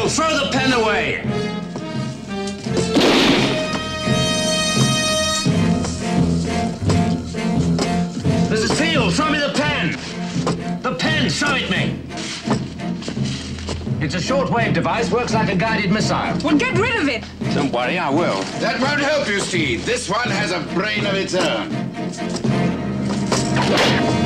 Teal, throw the pen away! Mrs. Teal, throw me the pen! The pen, show it me! It's a short-wave device, works like a guided missile. Well, get rid of it! Don't worry, I will. That won't help you, Steve. This one has a brain of its own.